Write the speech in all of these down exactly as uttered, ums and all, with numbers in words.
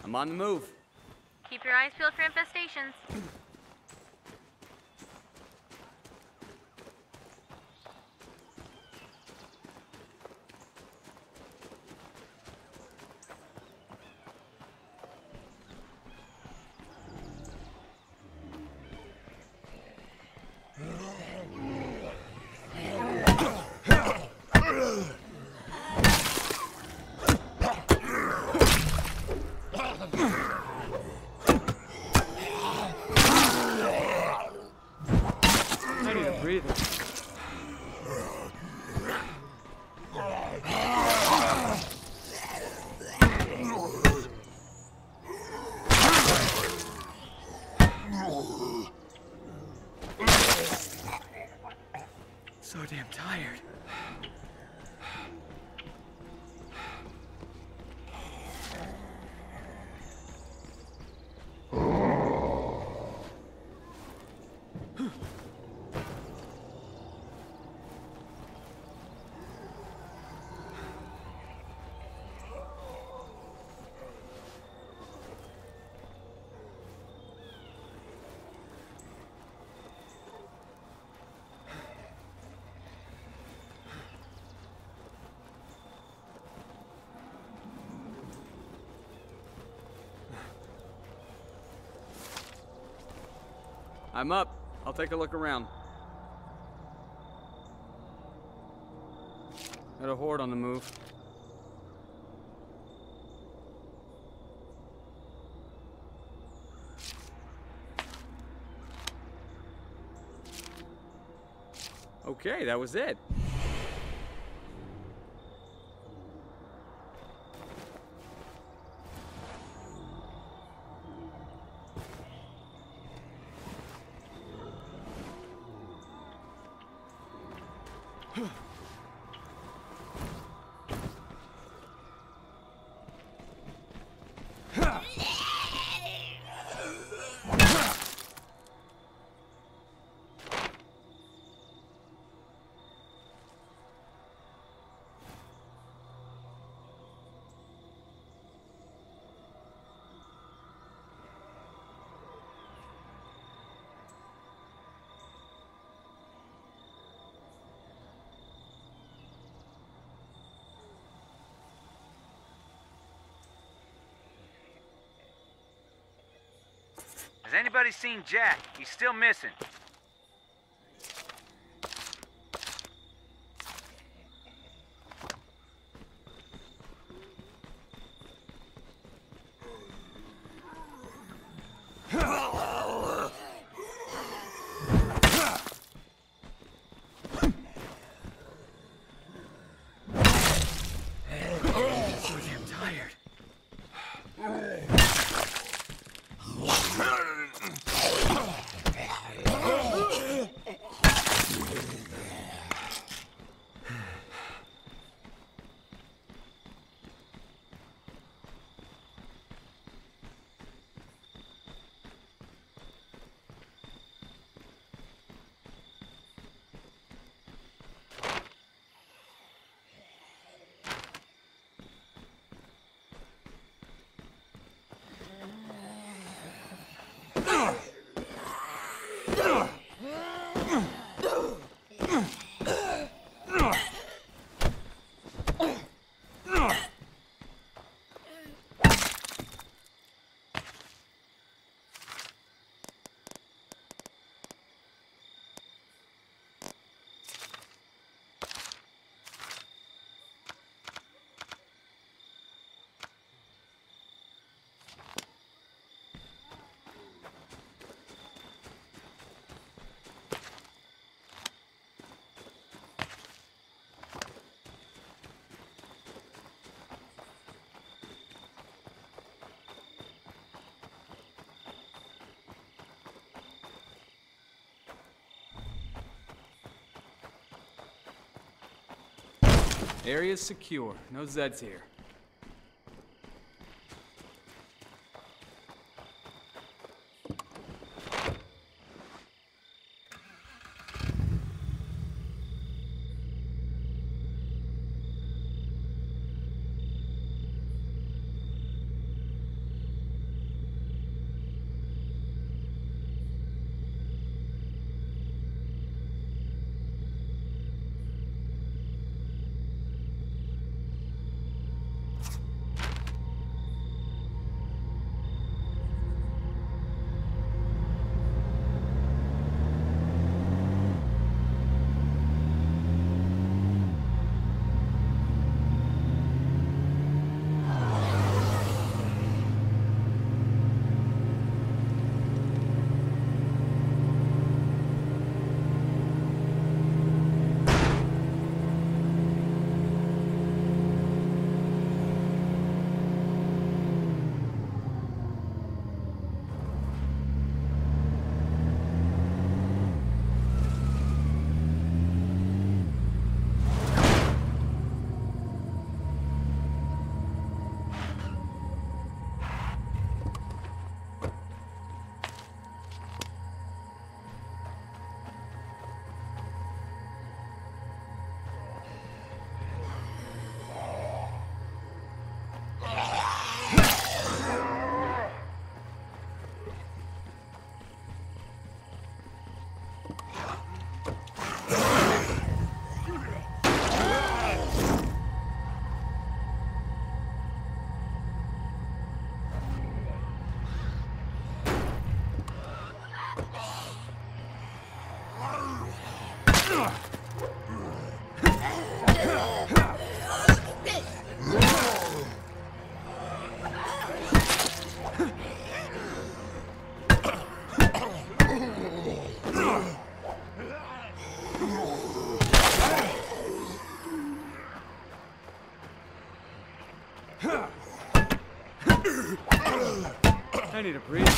I'm on the move. Keep your eyes peeled for infestations. I need a breather. So damn tired. I'm up. I'll take a look around. Got a horde on the move. Okay, that was it. Has anybody seen Jack? He's still missing. So damn tired. Area's secure. No Zeds here. I need a breather.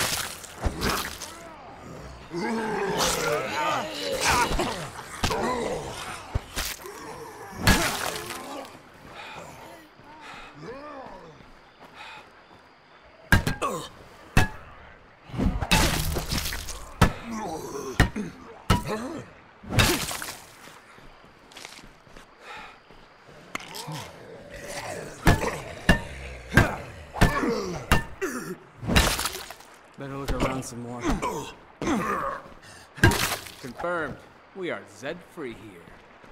Better look around some more. Confirmed. We are Zed-free here.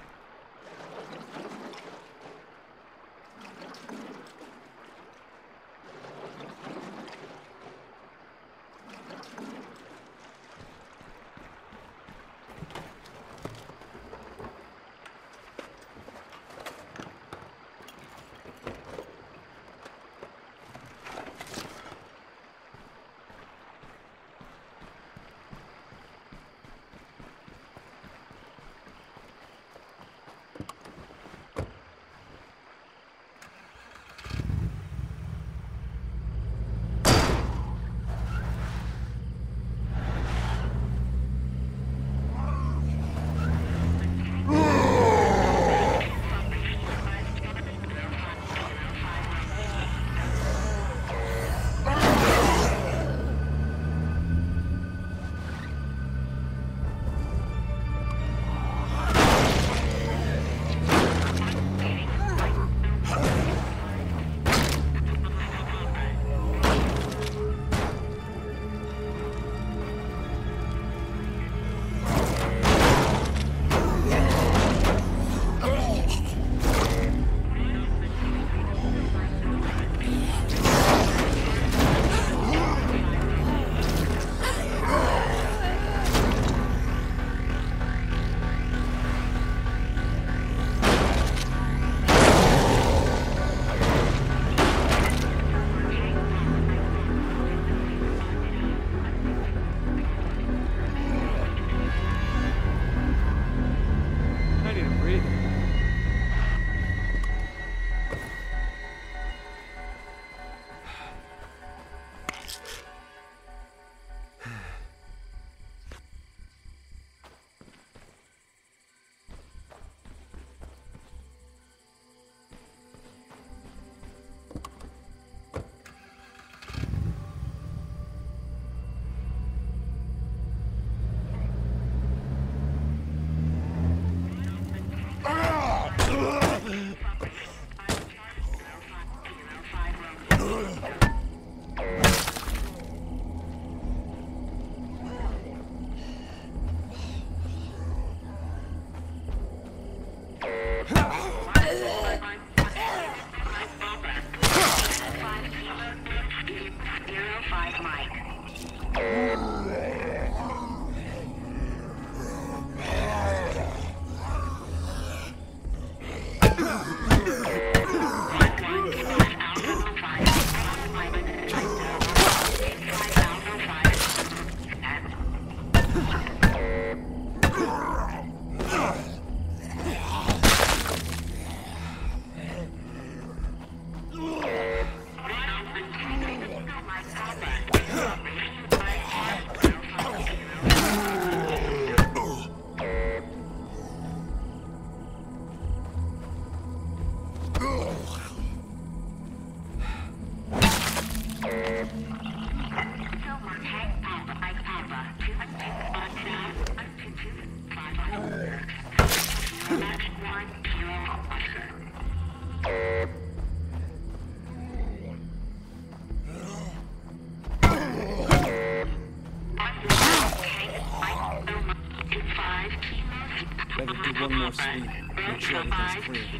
Better do one more sweep. Make sure everything's clear.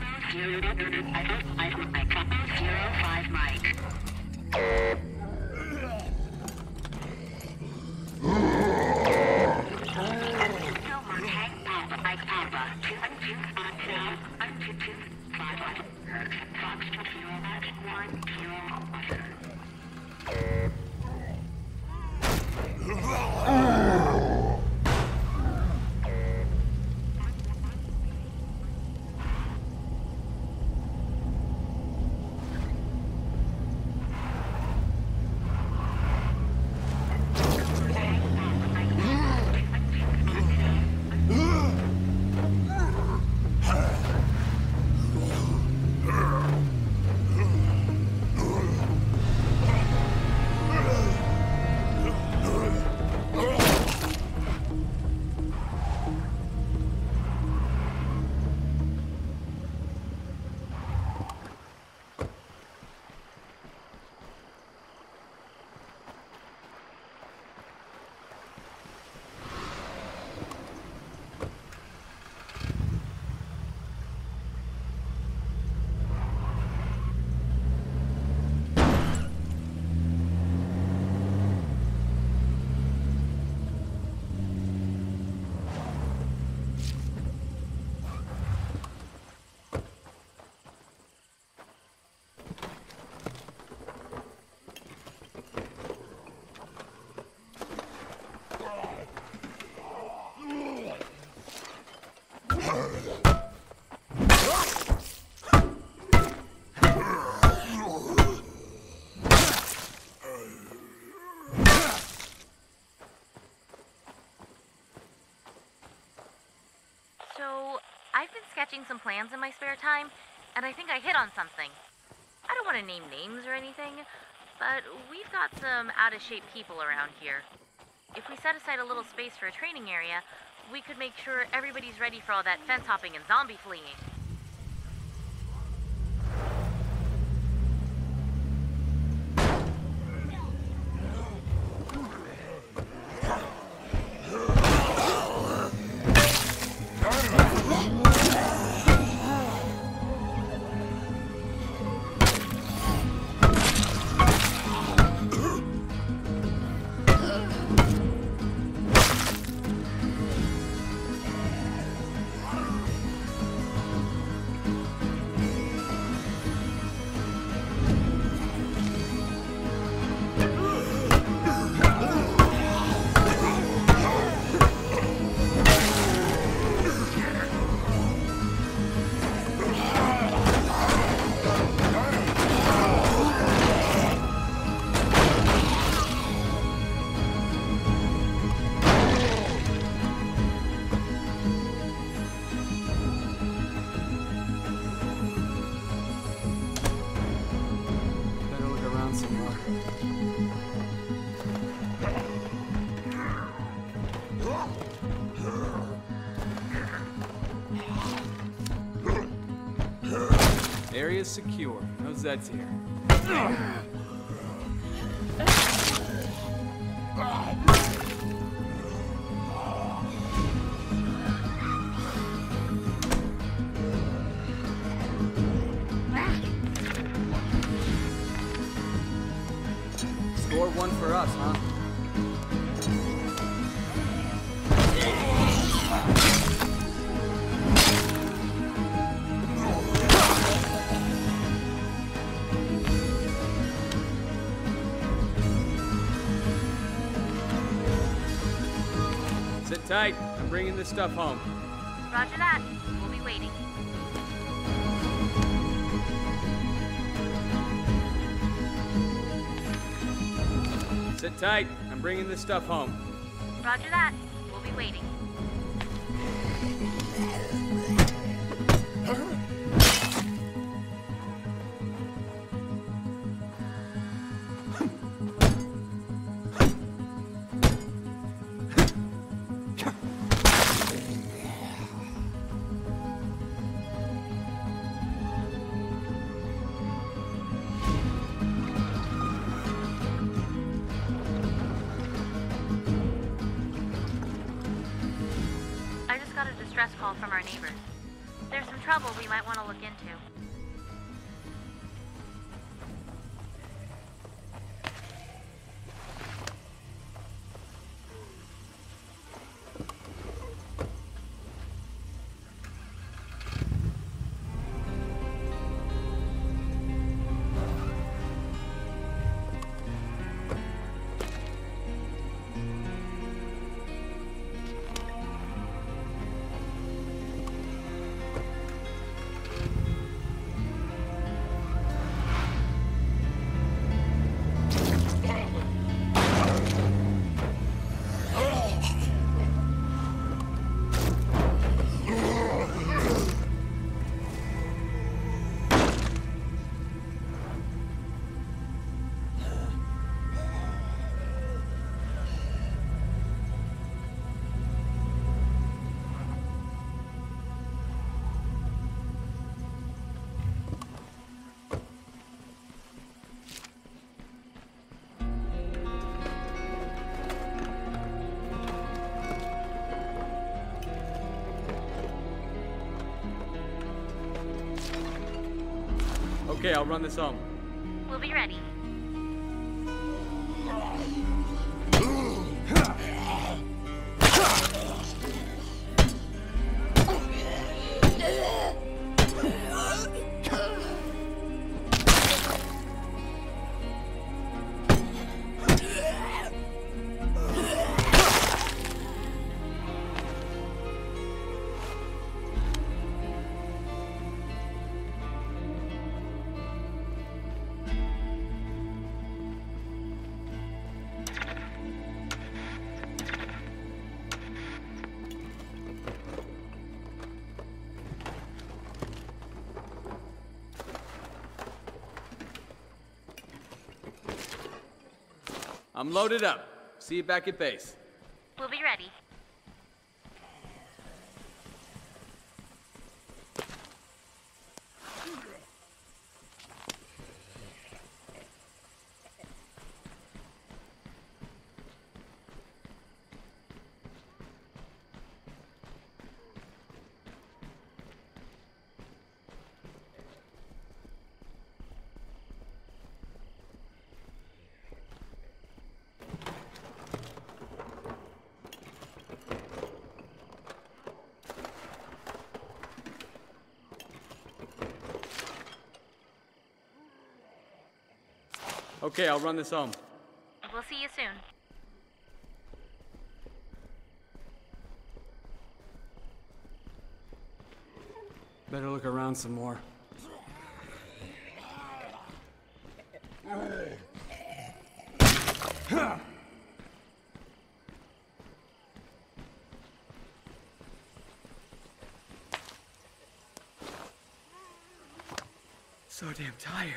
sketching some plans in my spare time, and I think I hit on something. I don't want to name names or anything, but we've got some out-of-shape people around here. If we set aside a little space for a training area, we could make sure everybody's ready for all that fence hopping and zombie fleeing. Area's secure. No Zeds here. Score one for us, huh? Sit tight. I'm bringing this stuff home. Roger that. We'll be waiting. Sit tight. I'm bringing this stuff home. Roger that. We'll be waiting. Stress call from our neighbors. There's some trouble we might want to look into. Okay, I'll run this home. We'll be ready. I'm loaded up. See you back at base. We'll be ready. Okay, I'll run this home. We'll see you soon. Better look around some more. So damn tired.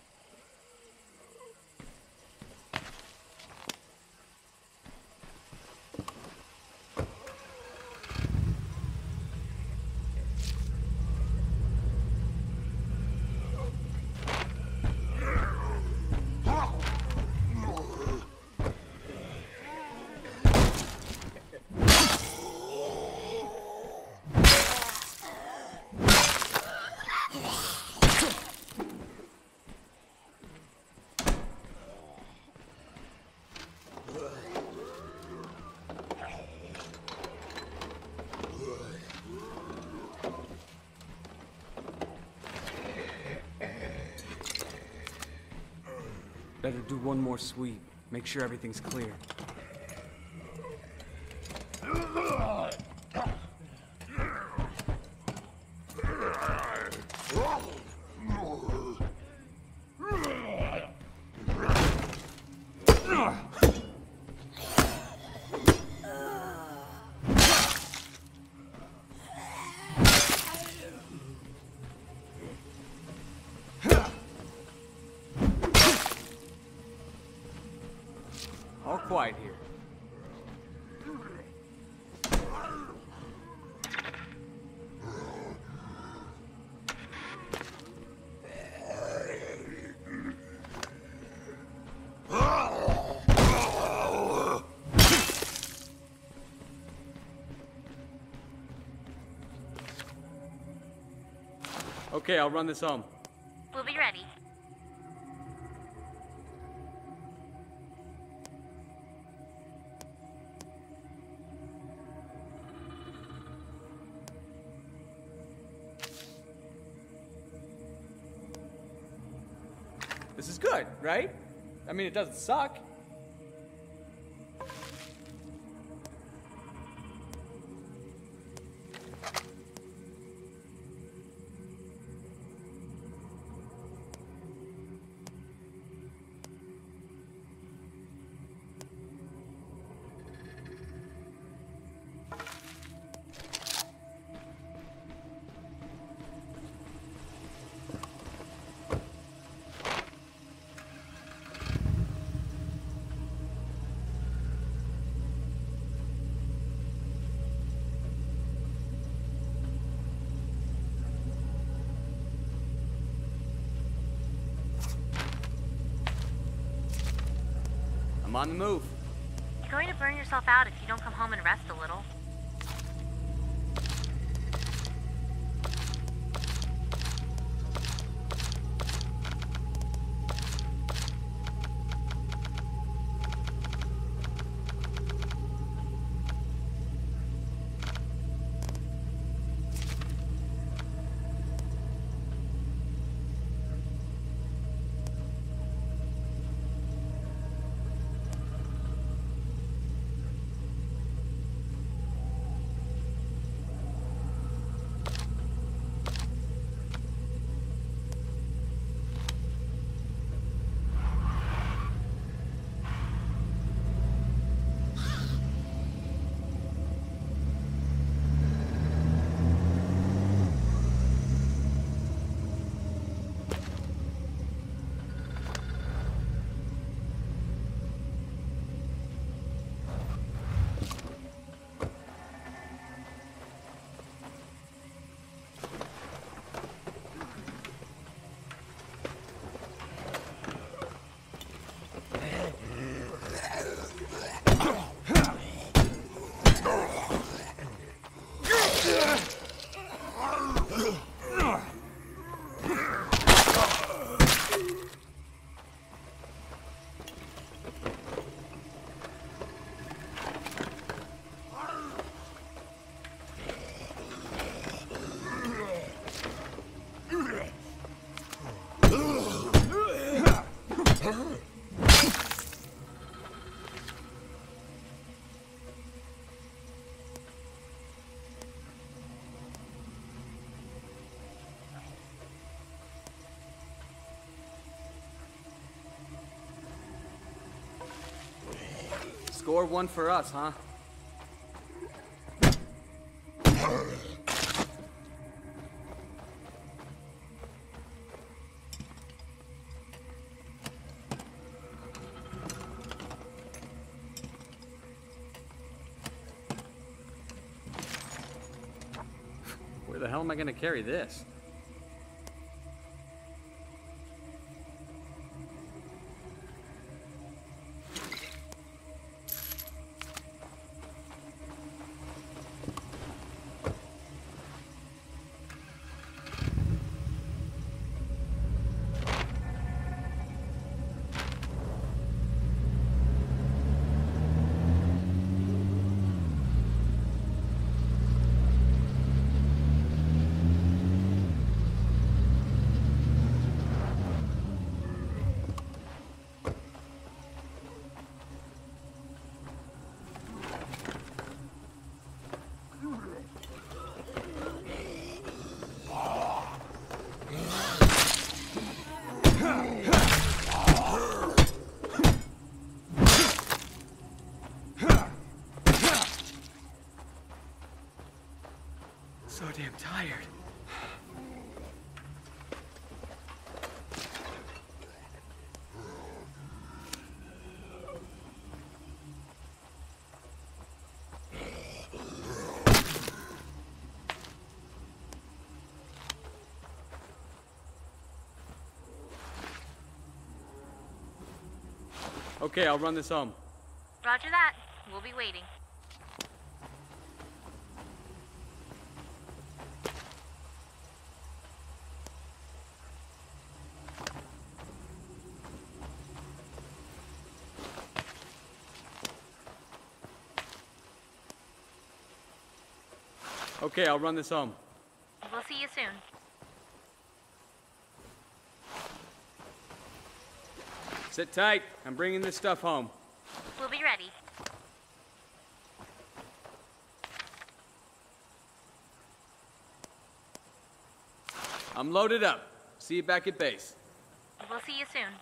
Better do one more sweep. Make sure everything's clear. All quiet here. Okay, I'll run this home. We'll be ready. This is good, right? I mean, it doesn't suck. I'm on the move. You're going to burn yourself out if you don't come home and rest a little. Score one for us, huh? Where the hell am I gonna carry this? So damn tired. Okay, I'll run this home. Roger that. We'll be waiting. Okay, I'll run this home. We'll see you soon. Sit tight. I'm bringing this stuff home. We'll be ready. I'm loaded up. See you back at base. We'll see you soon.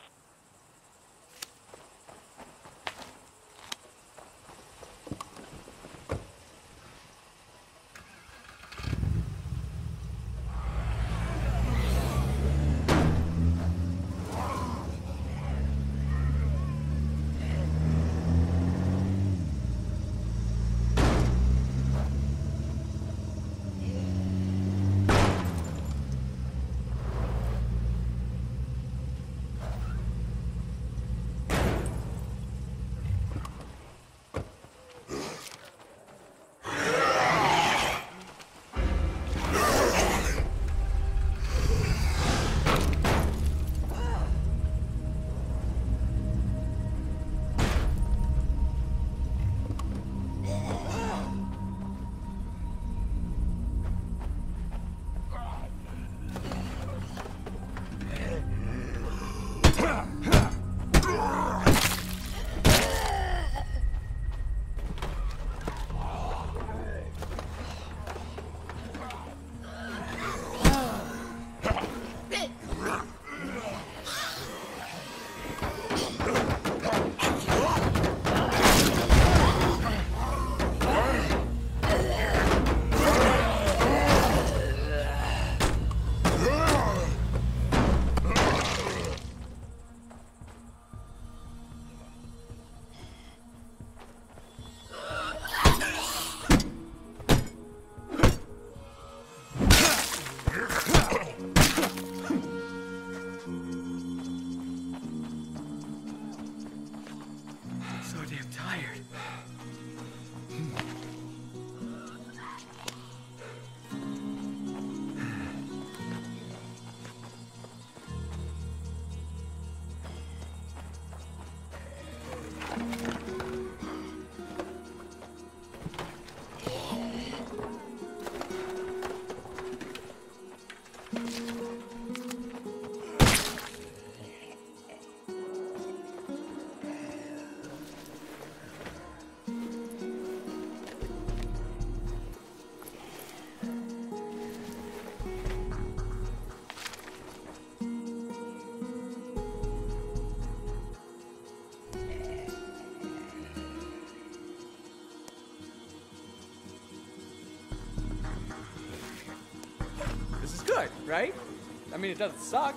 right? I mean, it doesn't suck.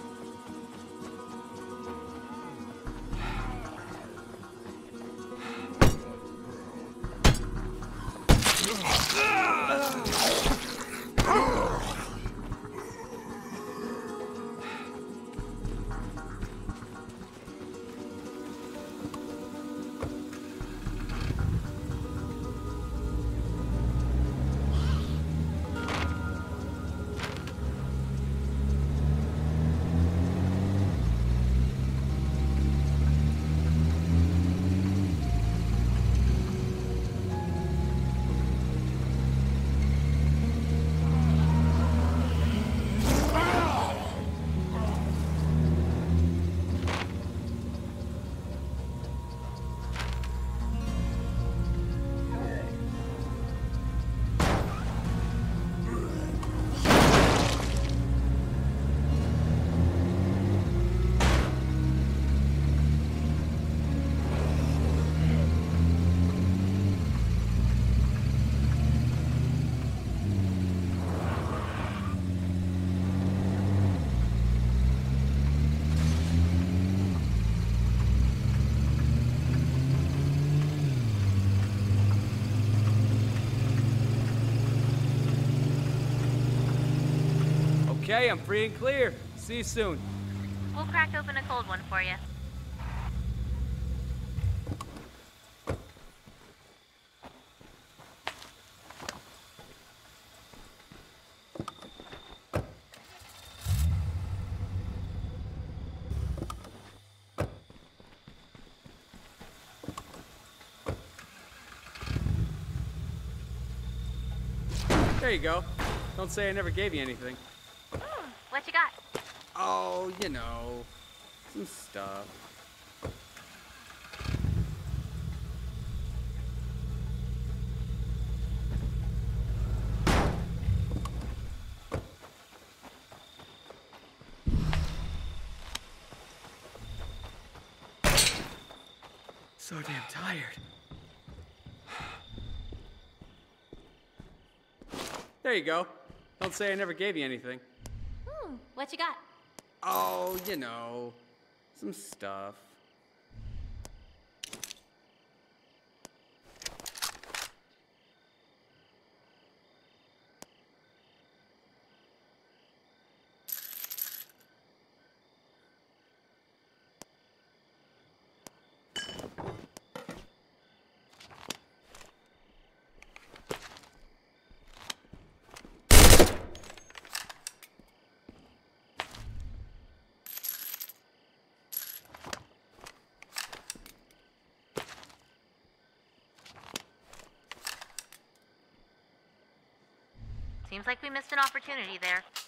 Okay, I'm free and clear. See you soon. We'll crack open a cold one for you. There you go. Don't say I never gave you anything. Hmm, what you got? Oh, you know, some stuff. So damn tired. There you go. Don't say I never gave you anything. Hmm, what you got? Oh, you know, some stuff. Seems like we missed an opportunity there.